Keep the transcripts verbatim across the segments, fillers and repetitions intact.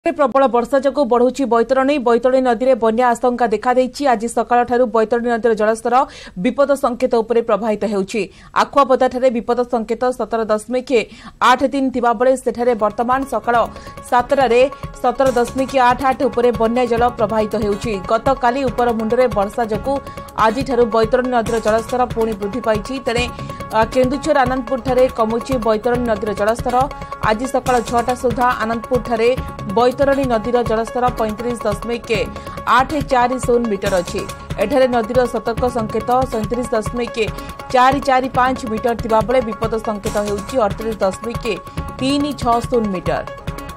प्रबल वर्षा जो बढ़ुची बैतरणी बैतरणी नदी में बन्या आशंका देखा आज सकाल ठारू बैतरणी नदी जलस्तर विपद संकेत उपर प्रभावित होउछि। आखुआपदाठारे विपद संकेत सतर दशमिक आठ तीन थिबा बेले सेठारे वर्तमान सकाल सातटार सतर दशमिक आठ आठ उपर बन्या जल प्रभावित होउछि। गतकाली उपर मुंडरे वर्षा जो आज बैतरणी नदी जलस्तर पुणी वृद्धि पाई। तेणे केन्दुझर आनंदपुर ठारे कमुछि बैतरणी नदी जलस्तर। आज सकाल छटा सुधा आनंदपुर ठारे बैतरणी नदीर जलस्तर पैंतीस दशमिक आठ चार शून्य मीटर अच्छी। एठारे नदीर सतर्क संकेत सैंतीस दशमिक चार चार पांच मीटर थिबा बेले विपद संकेत होउछि अड़तीस दशमिक तीन छह शून्य मीटर।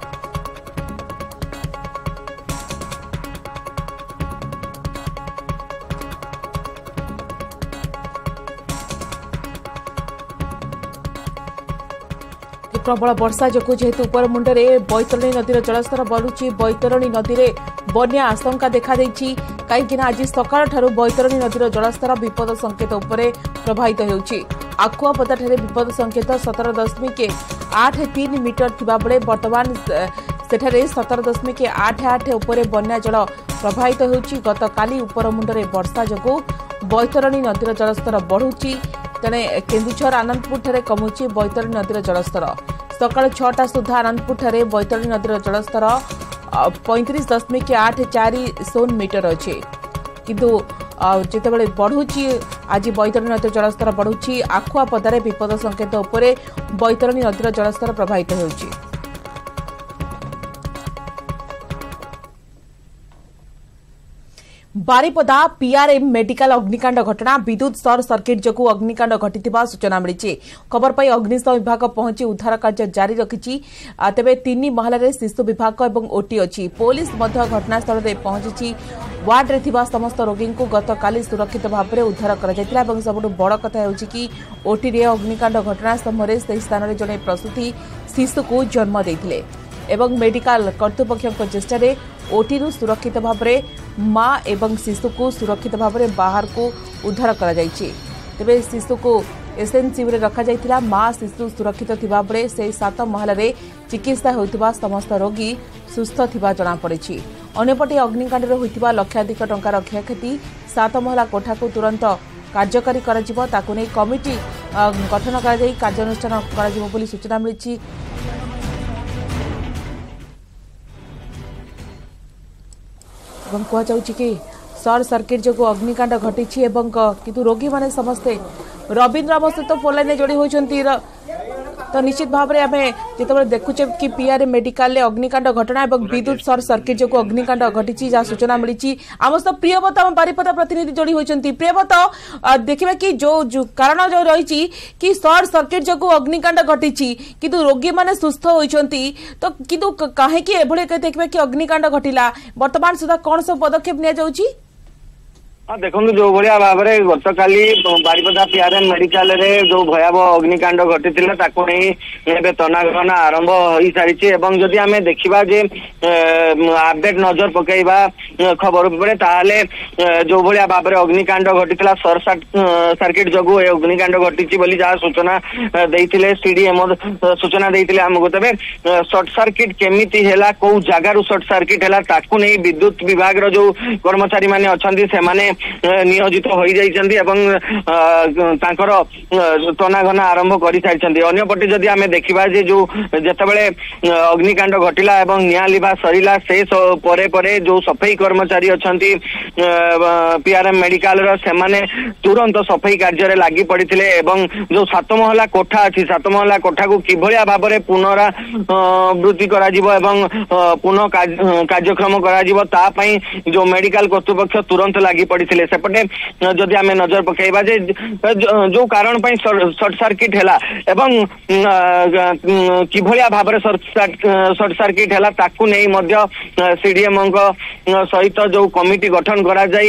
प्रबल वर्षा जो जेहेतु उपर मुंडरे बैतरणी नदीर जलस्तर बढ़ुची बैतरणी नदी में बन्या आशंका देखा कहीं आज सकाल ठारू बैतरणी नदीर जलस्तर विपद संकेत उपर प्रभावित होउछि। आखुआपदाठारे विपद संकेत सतर दशमिक आठ तीन मीटर थिबा बेले वर्तमान सेठारे सतर दशमिक आठ आठ उपर बन्या जल प्रभावित होउछि। गतकाली उपर मुंडरे वर्षा जो बैतरणी नदीर जलस्तर बढ़ुची। तेणे केन्दुझर आनंदपुर ठारे कमुछि बैतरणी नदीर जलस्तर। सकाल छटा सुधा आनंदपुर ठारे बैतरणी नदीर जलस्तर पैंतीस दशमिक आठ चार शून्य मीटर अच्छे। किंतु जितेबाला बढ़ुची आज बैतरणी नदीर जलस्तर बढ़ुची आखुआपदारे विपद संकेत उपर बैतरणी नदीर जलस्तर प्रभावित होउछि। बारिपदा पीआरएम मेडिकल अग्निकांड घटना विद्युत सर्ट सर्किट जो अग्निकांड घटिथिबा सूचना मिली। खबर पाई अग्निशम विभाग पहुंची उद्धार कार्य जारी रखिछि। तेबे तीन महलारे शिशु विभाग और ओटी अच्छी। पुलिस घटनास्थल में पहुंची वार्ड रे थिबा समस्त रोगी को गतकाली सुरक्षित भाव में उद्धार कर सबुठ बड़ कथा है कि ओटी रे अग्निकांड घटना समय से स्थान में जड़े प्रसूति शिशु को जन्म देते एवं मेडिकल कर्तृपक्ष चेष्टा ओटी रु सुरक्षित भाव में माँ एवं शिशु को सुरक्षित भाव में बाहर को उद्धार कर तेबे शिशु को एसएनसीयू रे रखा जाइथिला। माँ शिशु सुरक्षित थिबा बेले से सात महलारे चिकित्सा होइतिबा समस्त रोगी सुस्थ थिबा जणा पड़िछि। अन्यपटे अग्निकांड रे होइतिबा लक्षाधिक टंकार क्षयक्षति सात महला कोठा को तुरंत कार्यकारी कराजिबो ताकु नै कमिटी गठन करा जाई कार्यानुष्ठान कराजिबो बोली सूचना मिलिछि। कहुच्छी कि सर्ट सर्किट जो अग्निकांड घटी किंतु रोगी माने समस्ते रवींद्र आम सहित फोन लाइन जोड़ी होती तो निश्चित भाव में आम जो देखुचे कि पीआरएम मेडिकल अग्निकांड घटना और विद्युत सर्ट सर्किट जो अग्निकांड घटी जहाँ सूचना मिली। आम सहित प्रियव्रत आम बारिपदा प्रतिनिधि जोड़ी होती। प्रियव्रत देखा कि जो, जो कारण जो रही कि सर्ट सर्किट जो अग्निकांड घटी किंतु रोगी मैंने सुस्थ होती तो किंतु कहीं देखा कि अग्निकांड घटला वर्तमान सुधा कौन सब पदक्षेप नि हाँ देखो जो भाया भाव में गत काली बारिपदा पीआरएम मेडिकल रे जो भयावह अग्निकांड घटी तनाघना आरंभ हो सारी जदि आम देखा जे अपडेट नजर पकईवा खबर उपरे ताले जो भाया भाव में अग्निकांड घटी सर्ट सर्किट जो अग्निकांड घटी बोली जहाँ सूचना देते सीडीएम सूचना देते आमको तेज सर्ट सर्किट केमिति है कौ जगार सर्ट सर्किट है ताकू नहीं विद्युत विभाग जो कर्मचारी मैंने अच्छा से नियोजित हो जाइछन्ती एवं तांकर तनाघना आरंभ कर सारी। अन्यपटे जदि आम देखा जो जितेबाला अग्निकांड घटिला एवं निया लिभा सरिला से परे परे जो सफाई कर्मचारी अच्छी पीआरएम मेडिकल से तुरंत सफाई कार्य लगी पड़ते एवं जो सात महला कोठा अच्छी सात महला कोठा को किभलिया भाव में पुनरावृत्ति करा एवं पुनः कार्यक्रम करा जो मेडिकल कर्तृपक्ष तुरंत लगी पड़ी सेपटे जदि आम नजर पकईवा जे जो कारण सर्ट सर्किट है एवं किभलिया भाव में सर्ट सर्किट है ताकू नहीं सीडीएम सहित जो कमिटी गठन करा जाई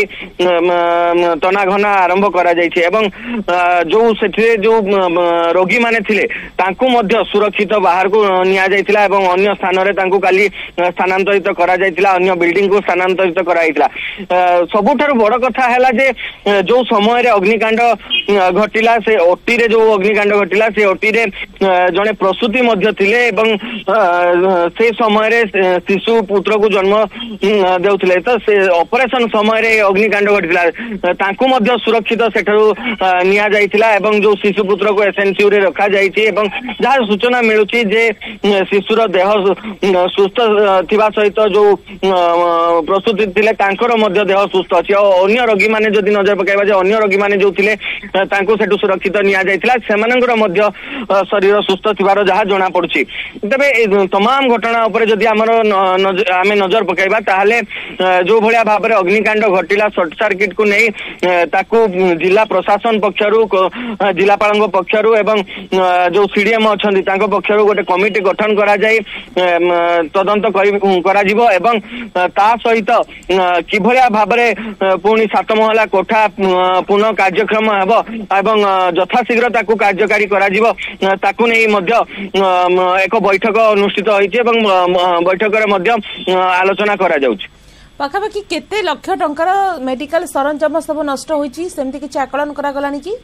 तनाघना आरंभ करा जाइछे एवं जो से जो रोगी माने थिले तांकू मध्य सुरक्षित बाहर को निया जाइथिला एवं अन्य स्थान रे तांकू काली स्थानांतरित करा जाइथिला अन्य बिल्डिंग को स्थानांतरित करा जाइथिला। सबुठारु बड़ कथा है जे जो समय अग्निकांड घटिला से ओटी रे जो अग्निकांड घटिला से ओटी रे जड़े प्रसूति मध्य थिले एवं से समय शिशु पुत्र को जन्म देउथिले तो से ऑपरेशन समय अग्निकांड घटिला तांकु मध्य सुरक्षित सेठरू निया जाइथिला एवं जो शिशु पुत्र को एसएनसीयू रे रखा जाइछि एवं जहाँ सूचना मिलुछि जे शिशुर देह सुस्थ थिबा सहित जो प्रसूति थिले तांकर मध्य देह सुस्थ अछि अन्य रोगी माने जदि नजर पकाइबा जे अन्य रोगी माने जो थिले तांको सेठू सुरक्षित निया जाइथिला सेमानंकर मध्य शरीर सुस्थ थिबार जहाँ जणा पड़ुछि तबे तमाम घटना ऊपर जदि हमर आमे नजर पकाइबा ताहले जो भलिया भाबरे अग्निकांड घटिला शॉर्ट सर्किट को नै ताकू जिला प्रशासन पक्षरु जिलापाल पक्षरु एवं जो सीडीएम अछंती तांको पक्षरु गोटे कमिटी गठन करा जाय तदंत करा जिवो एवं ता सहित किभलिया भाबरे पुणी सात महला कोठा पुनः कार्यक्रम हेबो एवं यथाशीघ्र ताकू कार्यकारी करा जिवो ताकू नै मध्य एक बैठक अनुष्ठित होइछि एवं बैठक रे मध्य आलोचना करा जाउछि पाखापाखि केते लक्ष टंकार मेडिकल सरंजाम सब नष्ट होइछि सेमति किछि आकलन करा गलानी कि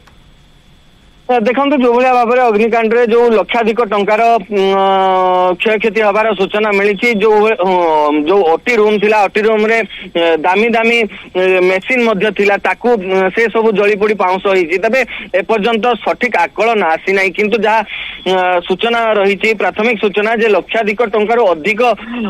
देखो जो भाया भाव में अग्निकांड रे जो लक्षाधिक टंकार क्षय क्षति हबार सूचना मिली जो जो ओटी रूम थिला ओटी रूम रे दामी दामी मेसीन मध्य थिला ताकू से सब जली पोड़ी पाउंस होइछि तबे एपर्यंत सठिक आकलन आसी नाही किंतु जहाँ सूचना रही प्राथमिक सूचना जे लक्षाधिक टंकार अधिक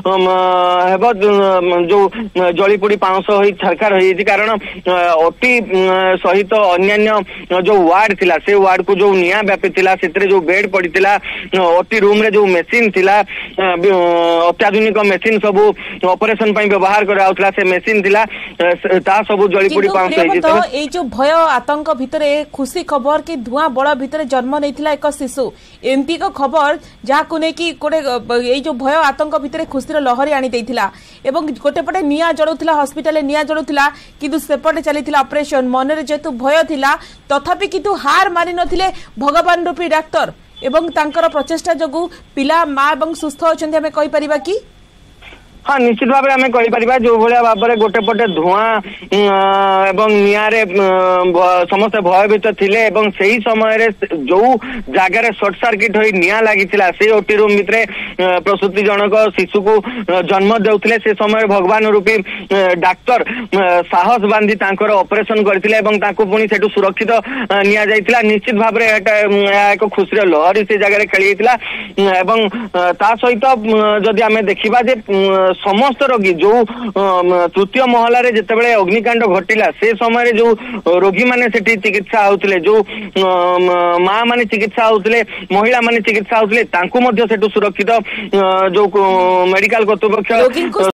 हेब जो जली पोड़ी पाउंस होई छरकार होइछि कारण ओटी सहित अन्यान्य जो वार्ड थिला से वार्ड को जो निया व्यापी थिला सेतरे जो बेड पड़ीला ओटी रूम रे जो मेसीन थिला अत्याधुनिक मेसीन सब ऑपरेशन पई व्यवहार कराउतला से मेसीन थिला ता सब जली पड़ी पाउस होई तो ए जो भय आतंक भितरे खुशी खबर कि धुआं बड़ा भितरे जन्म नैथिला एक शिशु एमपी को खबर जहा को नै कि कोटे ए जो भय आतंक भितरे खुशीर लहरी आनी देथिला एवं गोटे पटे निया जळुथिला हॉस्पिटल निया जळुथिला किंतु सेपटे चलीथिला ऑपरेशन मनरे जेतु भय थिला तथापि किंतु हार मानि नथिले भगवान रूपी डाक्टर एवं तांकर प्रचेष्टा जगु पिला मां एवं सुस्थ अछन्ते हमें कहि परिबा कि हाँ निश्चित भाव में आम कहीपर जो भाया भाव में गोटे पटे धुआं एवं निआरे समस्त भयभीत थिले एवं सही समय जो जगार शॉर्ट सर्किट होई निया लगी से ओटी रूम भितर प्रसूति जनक शिशु को जन्म देउथिले से समय भगवान रूपी डाक्तर साहस बांधी तांकर ऑपरेशन करथिले एवं तांको पुणी सेठू सुरक्षित निया जाइथिला निश्चित भाव में एक खुशी लहरी से जगह खेली एवं ता सहित जदि आम देखा जे समस्त रोगी जो तृतीय महला रे जेतेबेले अग्निकांड घटिला से समय रे जो रोगी माने सेठी चिकित्सा होउतले जो मां माने चिकित्सा होउतले महिला माने चिकित्सा होउतले तांको मध्य सेठू सुरक्षित जो मेडिकल कर्तृपक्ष